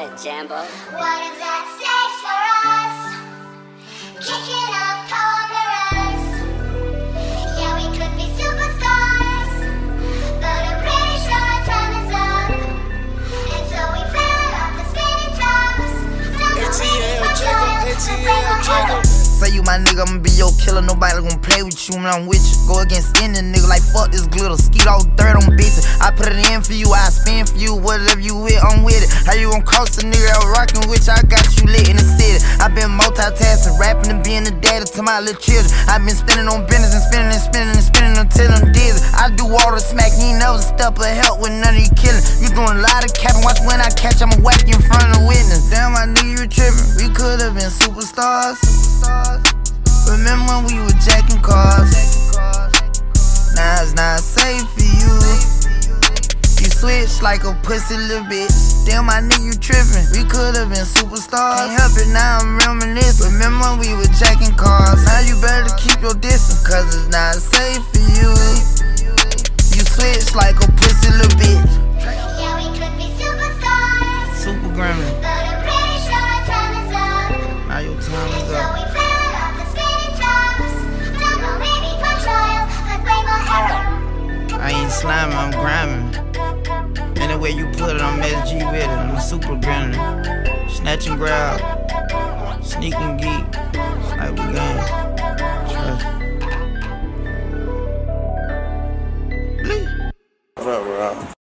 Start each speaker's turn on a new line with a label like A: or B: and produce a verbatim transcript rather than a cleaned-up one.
A: that, Jambo?
B: What is at stake for us? Kicking off cameras. Yeah, we could be superstars, but I'm pretty sure our time is up. And so we fell off the spinning tops.
C: A T L, Jojo, A T L, Jojo.
D: Say you my nigga, I'ma be your killer. Nobody gon' play with you when I'm with you. Go against any nigga like fuck this glitter. Skeet all dirt on bitches. I put it in for you, I spin for you. Whatever you with, I'm with it. How you gon' cost a nigga out rockin' with you? I got you lit in the city. I been multitasking, rapping and being the daddy to my little children. I been spinning on business and spinning and spinning and spinning until I'm dizzy. I do all the smack, you ain't never step or help with none of you killing. You doing a lot of capping, watch when I catch, I'ma whack you in front of the witness. Damn, my nigga, you trippin'. We could've been superstars. Remember when we were jacking cars? Now it's not safe for you. You switch like a pussy little bitch. Damn, my nigga, you trippin'. We could've been superstars. Can't help it, now I'm reminiscing. Remember when we were jacking cars? Now you better keep your distance, cause it's not safe for you. You switch like a pussy little bitch.
B: Yeah, we could be superstars,
D: Super Grammy.
B: but I'm pretty sure our time is up.
D: Now your time
B: And
D: is
B: so
D: up.
B: we fell off the spinning tops. Don't know, maybe for trial, but way more error.
D: I ain't sliming, I'm grinding. Any way you put it, I'm S G with it. I'm a super grinning. Snatch and grab, sneak and geek. It's like we gang. Trust.
C: What up, bro?